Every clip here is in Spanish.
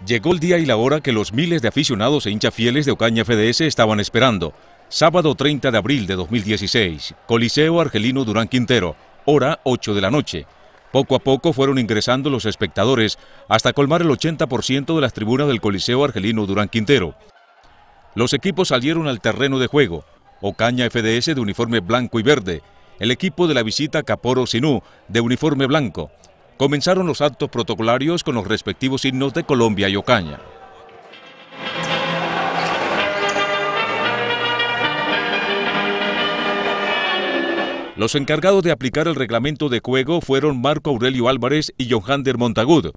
Llegó el día y la hora que los miles de aficionados e hinchas fieles de Ocaña FDS estaban esperando. Sábado 30 de abril de 2016, Coliseo Argelino Durán Quintero, hora 8 de la noche. Poco a poco fueron ingresando los espectadores hasta colmar el 80% de las tribunas del Coliseo Argelino Durán Quintero. Los equipos salieron al terreno de juego. Ocaña FDS de uniforme blanco y verde, el equipo de la visita Caporo Sinú de uniforme blanco. Comenzaron los actos protocolarios con los respectivos himnos de Colombia y Ocaña. Los encargados de aplicar el reglamento de juego fueron Marco Aurelio Álvarez y Johander Montagud.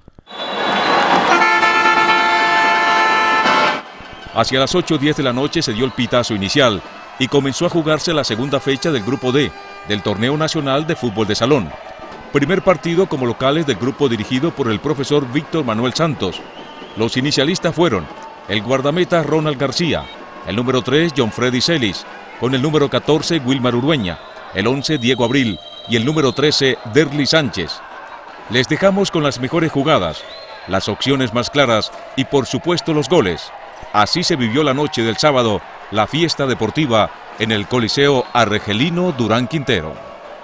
Hacia las 8:10 de la noche se dio el pitazo inicial y comenzó a jugarse la segunda fecha del Grupo D del Torneo Nacional de Fútbol de Salón. Primer partido como locales del grupo dirigido por el profesor Víctor Manuel Santos. Los inicialistas fueron el guardameta Ronald García, el número 3 John Freddy Celis, con el número 14 Wilmar Urueña, el 11 Diego Abril y el número 13 Derly Sánchez. Les dejamos con las mejores jugadas, las opciones más claras y por supuesto los goles. Así se vivió la noche del sábado, la fiesta deportiva en el Coliseo Argelino Durán Quintero.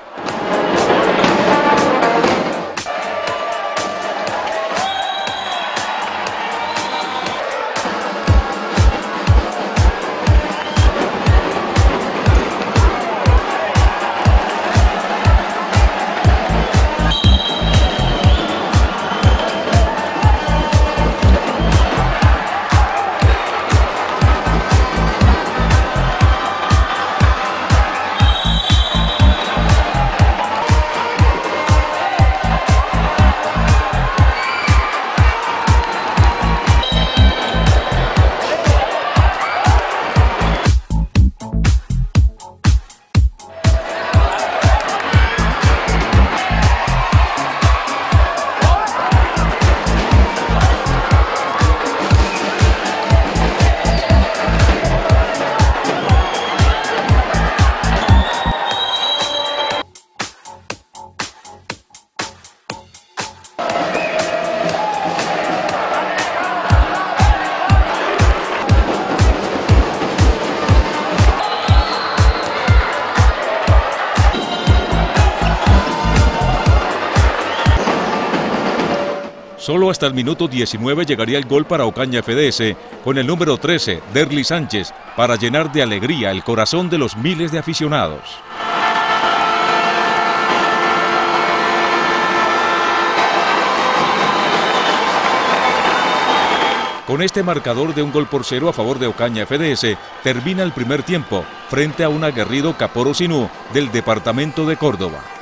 Solo hasta el minuto 19 llegaría el gol para Ocaña FDS con el número 13, Derly Sánchez, para llenar de alegría el corazón de los miles de aficionados. Con este marcador de 1-0 a favor de Ocaña FDS, termina el primer tiempo frente a un aguerrido Caporo Sinú del departamento de Córdoba.